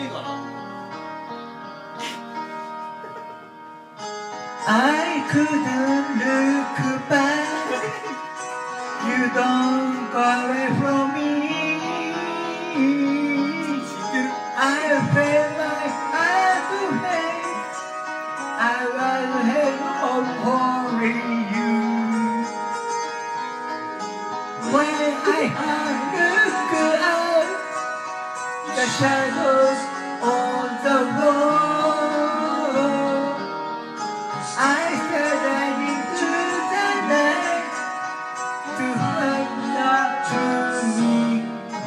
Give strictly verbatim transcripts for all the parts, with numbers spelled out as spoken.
えかな。 I couldn't look back. You don't go away from me. I felt my heart to hate. I was head of calling you. When I look out, the shadows on the wall, I stared into the night to find out truly.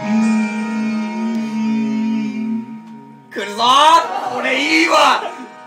来るぞー。俺いいわ。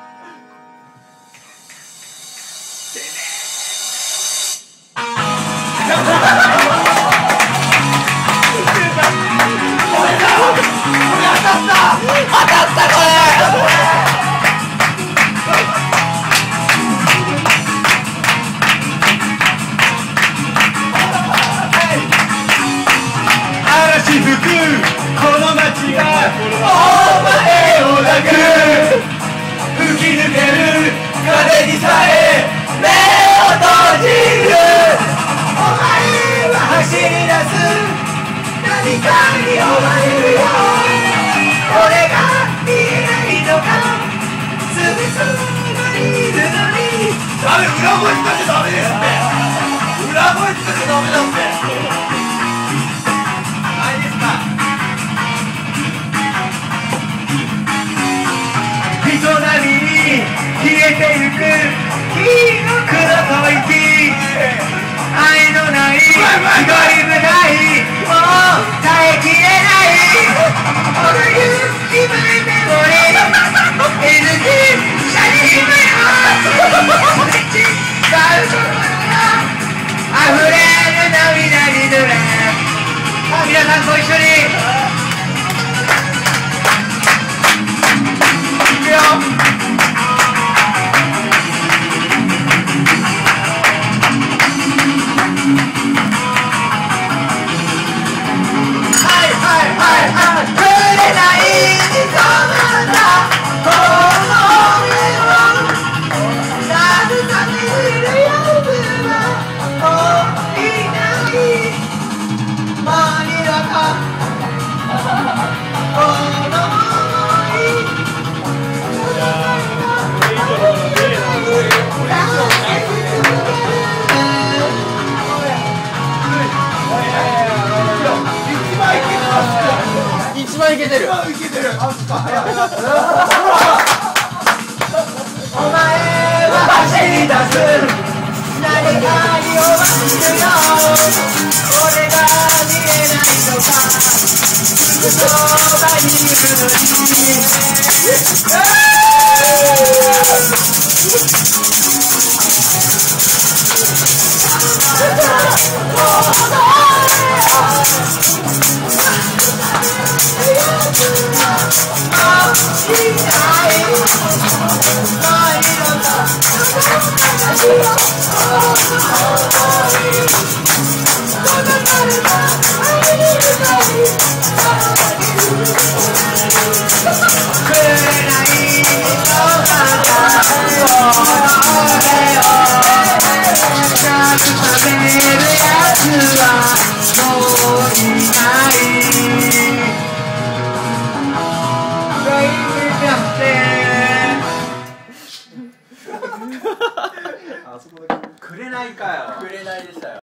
嵐吹くこの街がお前を抱く、吹き抜ける風にさえ目を閉じる。お前は走り出す何かに追われるよ。俺が見えないのか、すぐそばにいるのに。 ダメ、裏声使っちゃダメですって。裏声使っちゃダメだって。 人波に消えてゆく記憶の吐息、愛のない一人舞台もう耐えきれない。この夢メモリー エヌジー シャリームよ。使う心が溢れる涙に濡れ、皆さんご一緒に。 一番いけてる。 お前は走り出す何かに追われるよ。俺が見えないのか、すぐそばにいるのに。 くれないかよ。くれないでしたよ。